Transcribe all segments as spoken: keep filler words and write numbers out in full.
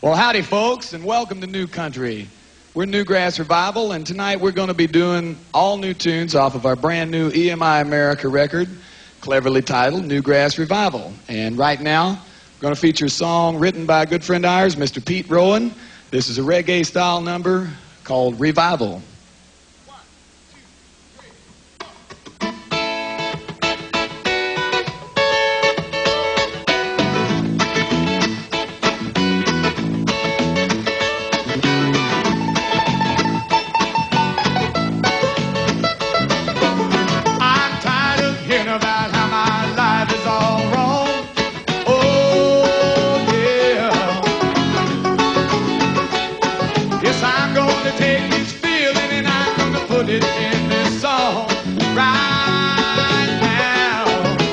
Well, howdy, folks, and welcome to New Country. We're Newgrass Revival, and tonight we're going to be doing all new tunes off of our brand new E M I America record, cleverly titled Newgrass Revival. And right now, we're going to feature a song written by a good friend of ours, Mister Pete Rowan. This is a reggae-style number called Revival. About how my life is all wrong. Oh, yeah. Yes, I'm going to take this feeling and I'm going to put it in this song right now.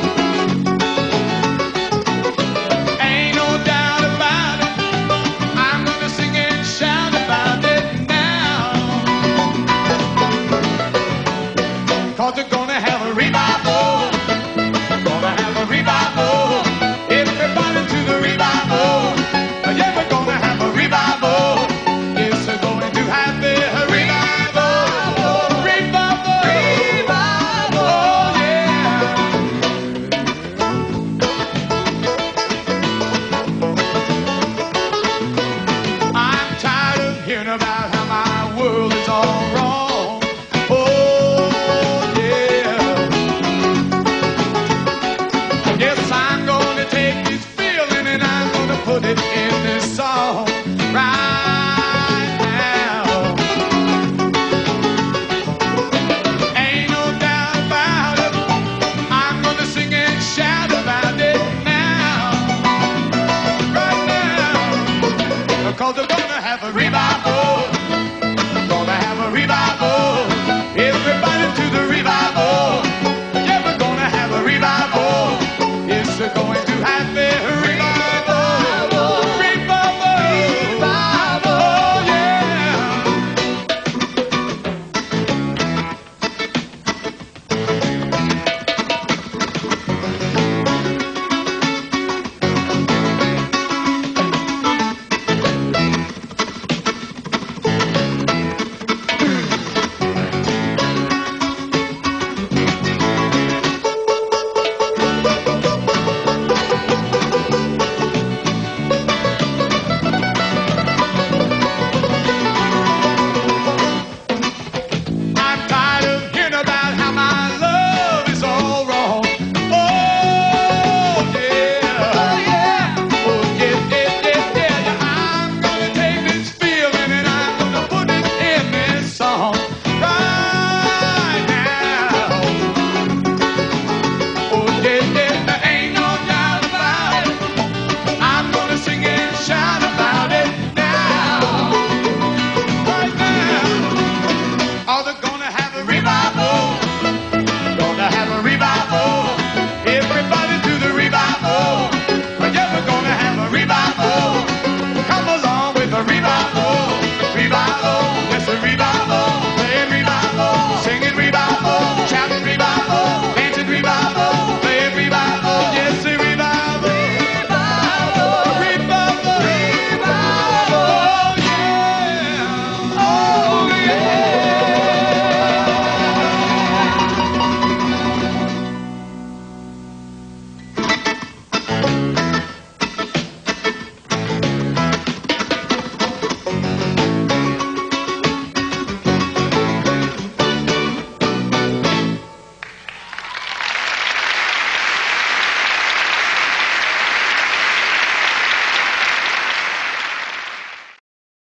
Ain't no doubt about it. I'm going to sing and shout about it now. 'Cause we're going to have a revival. About how my world is all wrong. Oh, yeah. Yes, I'm going to take this feeling and I'm going to put it in this song right now. Ain't no doubt about it. I'm going to sing and shout about it now. Right now. 'Cause we're going to have a revival.